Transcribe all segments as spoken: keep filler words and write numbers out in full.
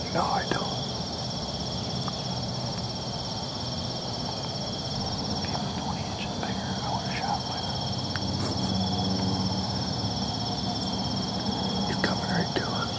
No, I don't. If he was twenty inches bigger, I would have shot by now. He's coming right to us.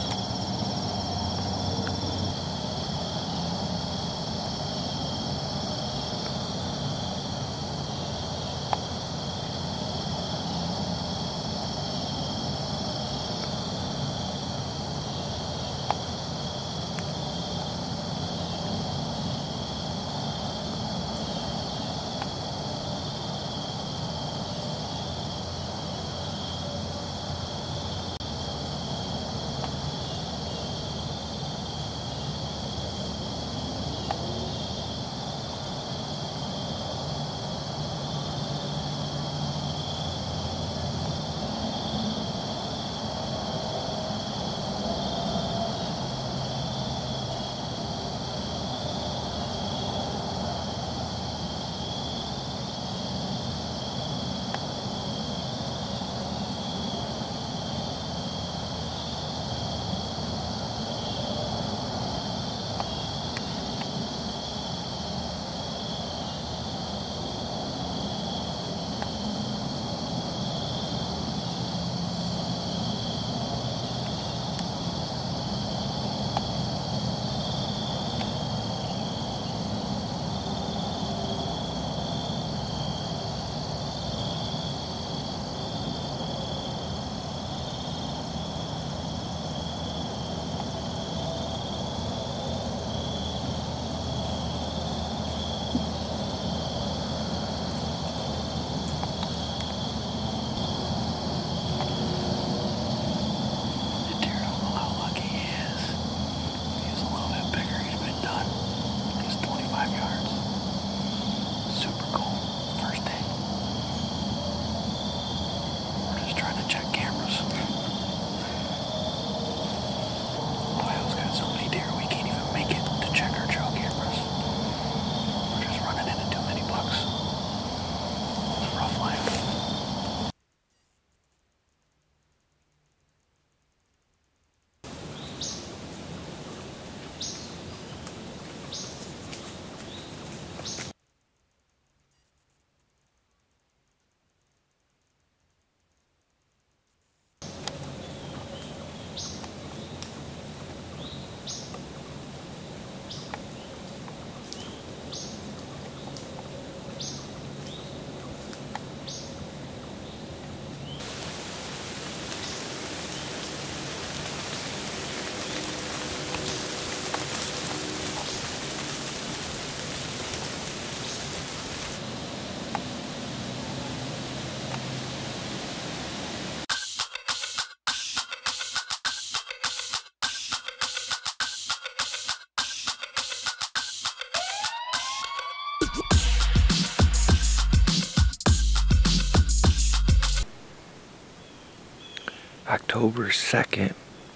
October second.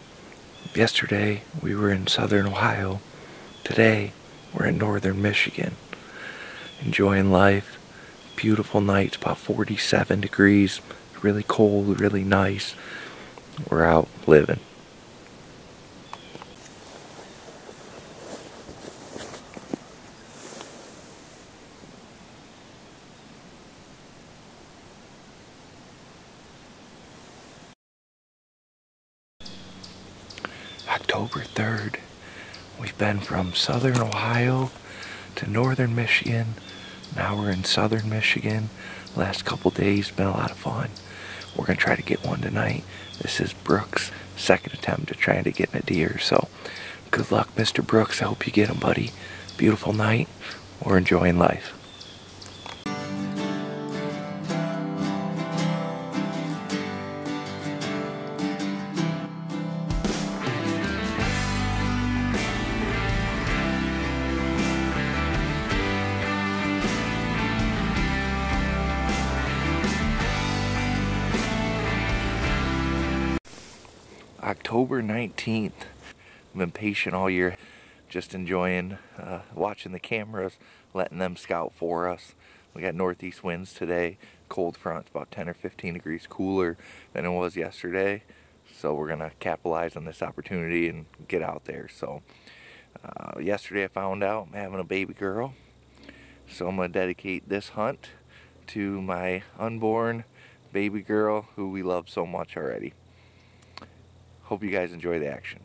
Yesterday we were in southern Ohio. Today we're in northern Michigan. Enjoying life. Beautiful nights, about forty-seven degrees. Really cold, really nice. We're out living. October third. We've been from southern Ohio to northern Michigan. Now we're in southern Michigan. Last couple days been a lot of fun. We're gonna try to get one tonight. This is Brooks' second attempt at trying to get a deer. So good luck, Mister Brooks. I hope you get him, buddy. Beautiful night. We're enjoying life. October nineteenth. I've been patient all year, just enjoying uh, watching the cameras, letting them scout for us. We got northeast winds today, cold fronts, about ten or fifteen degrees cooler than it was yesterday. So we're gonna capitalize on this opportunity and get out there. So Uh, yesterday I found out I'm having a baby girl. So I'm going to dedicate this hunt to my unborn baby girl who we love so much already. Hope you guys enjoy the action.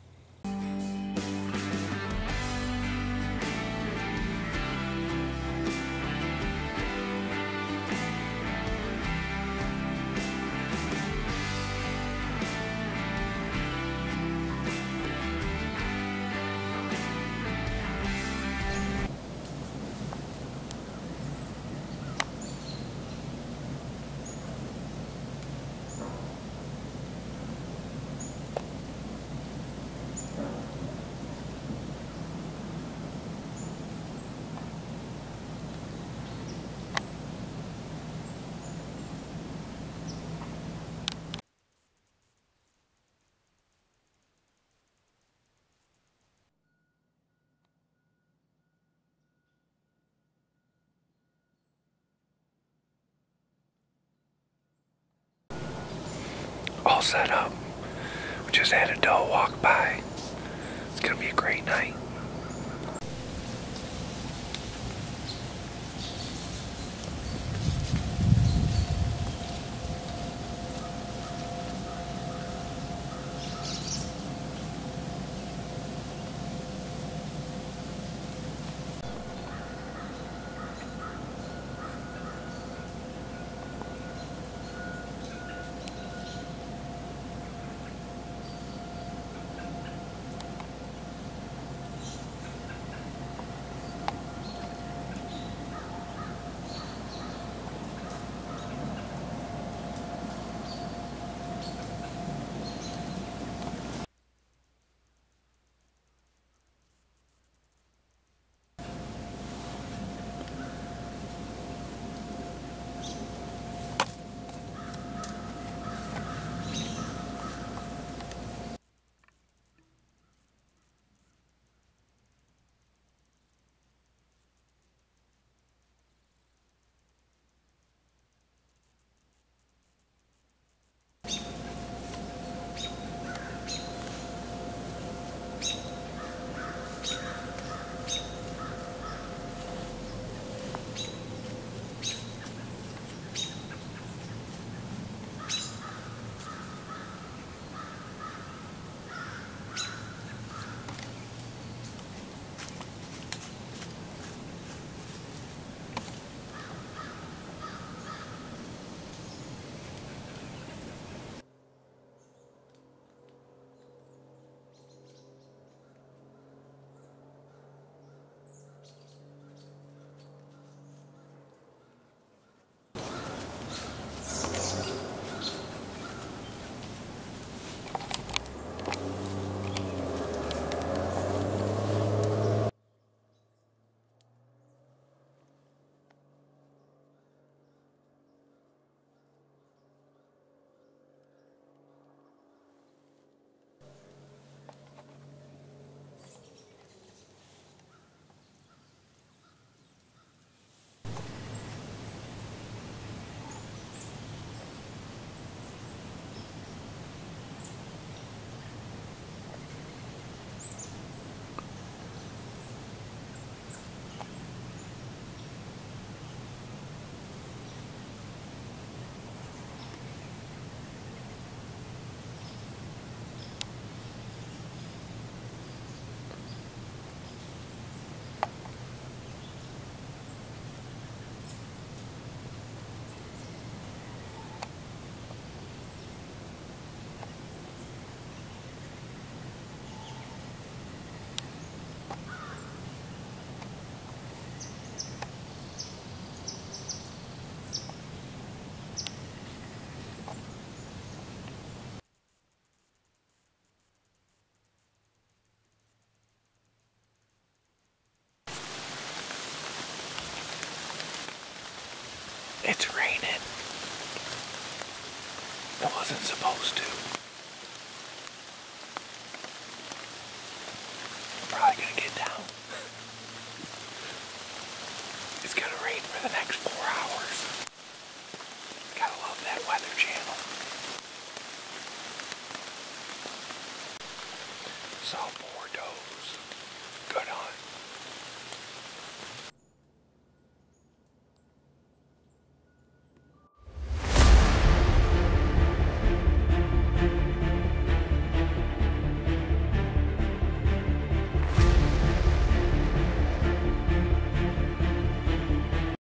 All set up. We just had a doe walk by. It's gonna be a great night. It's raining. It wasn't supposed to. Probably gonna get down. It's gonna rain for the next four hours. Gotta love that Weather Channel. Saw four does.